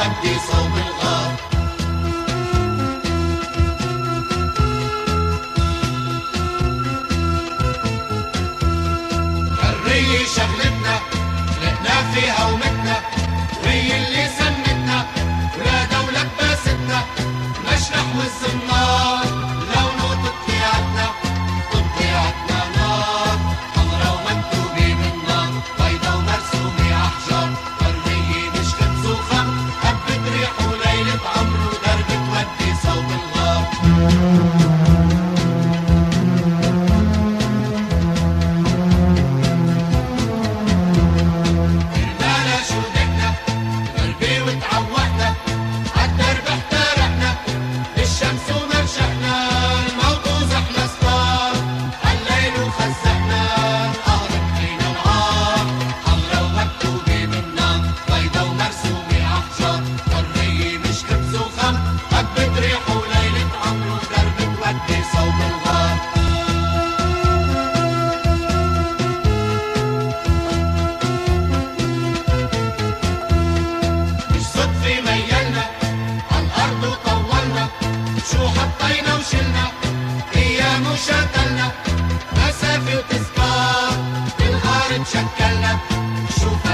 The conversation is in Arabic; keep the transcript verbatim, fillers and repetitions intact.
ودي صوب الغار. حرية شغلتنا لقنا فيها ومتنا، وهي اللي سندنا ولادها ولباستنا، مشرح والزنار لونه تطليعتنا، تطليعتنا نار حمرا ومكتوبة بالنار، بيضا ومرسومة أحجار. حرية مش خبز وخمر، هبة ريح وليلة عمر، ودرب تودي صوب الغار. شو حطينا وشلنا ايام وشغلنا، مسافة وتذكار بالغار تشكلنا. شو